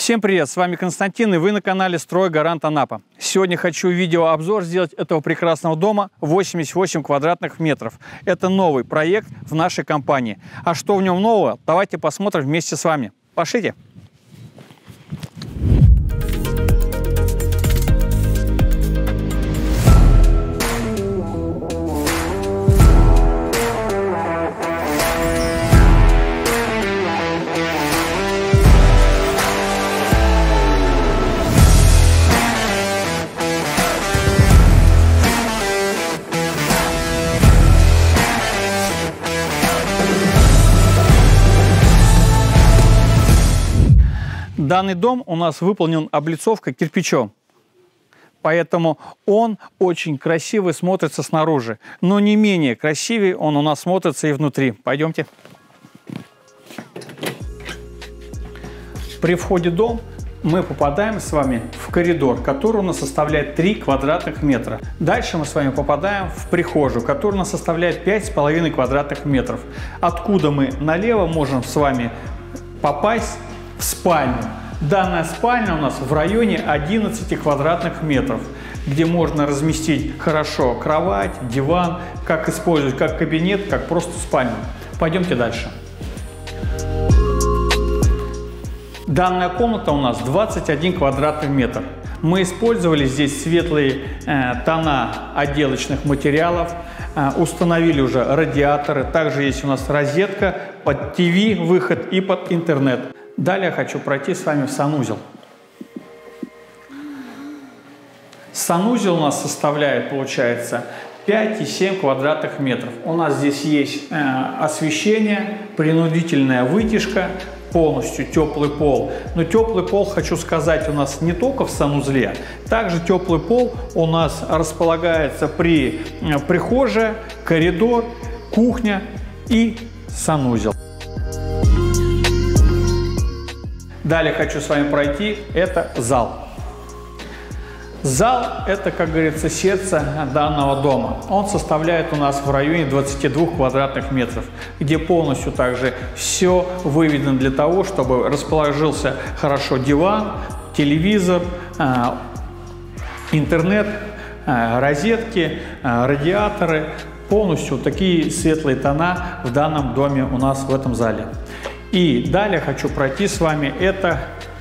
Всем привет, с вами Константин, и вы на канале «Стройгарант Анапа». Сегодня хочу видеообзор сделать этого прекрасного дома 88 квадратных метров. Это новый проект в нашей компании. А что в нем нового, давайте посмотрим вместе с вами. Пошлите! Данный дом у нас выполнен облицовкой кирпичом, поэтому он очень красиво смотрится снаружи, но не менее красивее он у нас смотрится и внутри. Пойдемте. При входе в дом мы попадаем с вами в коридор, который у нас составляет 3 квадратных метра. Дальше мы с вами попадаем в прихожую, которая у нас составляет 5,5 квадратных метров. Откуда мы налево можем с вами попасть в спальню. Данная спальня у нас в районе 11 квадратных метров, где можно разместить хорошо кровать, диван, как использовать как кабинет, как просто спальню. Пойдемте дальше. Данная комната у нас 21 квадратный метр. Мы использовали здесь светлые тона отделочных материалов, установили уже радиаторы. Также есть у нас розетка под ТВ выход и под интернет. Далее я хочу пройти с вами в санузел. Санузел у нас составляет, получается, 5,7 квадратных метров. У нас здесь есть освещение, принудительная вытяжка, полностью теплый пол. Но теплый пол, хочу сказать, у нас не только в санузле. Также теплый пол у нас располагается при прихожей, коридор, кухня и санузел. Далее хочу с вами пройти, это зал. Зал – это, как говорится, сердце данного дома. Он составляет у нас в районе 22 квадратных метров, где полностью также все выведено для того, чтобы расположился хорошо диван, телевизор, интернет, розетки, радиаторы. Полностью такие светлые тона в данном доме у нас в этом зале. И далее хочу пройти с вами, это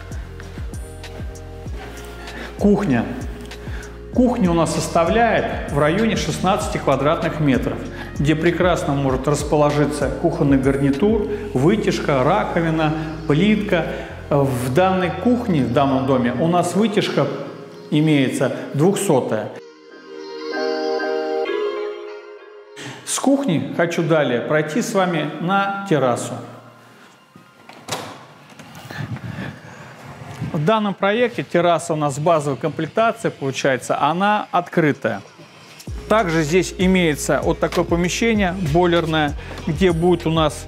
кухня. Кухня у нас составляет в районе 16 квадратных метров, где прекрасно может расположиться кухонный гарнитур, вытяжка, раковина, плитка. В данной кухне, в данном доме у нас вытяжка имеется 200-я. С кухни хочу далее пройти с вами на террасу. В данном проекте терраса у нас базовой комплектации, получается, она открытая. Также здесь имеется вот такое помещение бойлерное, где будет у нас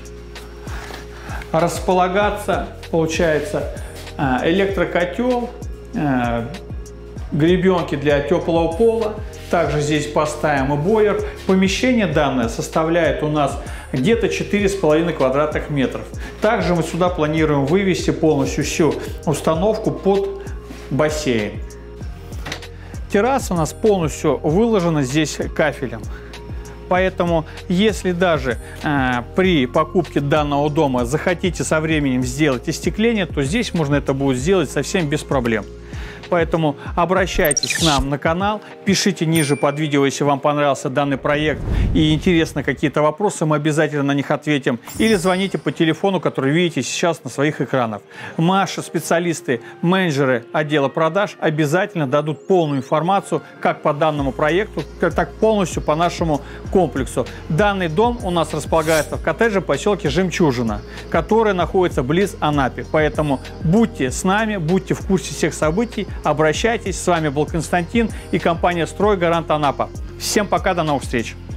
располагаться, получается, электрокотел, гребенки для теплого пола. Также здесь поставим и бойлер. Помещение данное составляет у нас где-то 4,5 квадратных метров. Также мы сюда планируем вывести полностью всю установку под бассейн. Терраса у нас полностью выложена здесь кафелем. Поэтому, если даже при покупке данного дома захотите со временем сделать остекление, то здесь можно это будет сделать совсем без проблем. Поэтому обращайтесь к нам на канал, пишите ниже под видео, если вам понравился данный проект и интересны какие-то вопросы, мы обязательно на них ответим. Или звоните по телефону, который видите сейчас на своих экранах. Наши специалисты, менеджеры отдела продаж обязательно дадут полную информацию как по данному проекту, так полностью по нашему комплексу. Данный дом у нас располагается в коттедже в поселке Жемчужина, который находится близ Анапы. Поэтому будьте с нами, будьте в курсе всех событий. Обращайтесь, с вами был Константин и компания «Стройгарант Анапа». Всем пока, до новых встреч!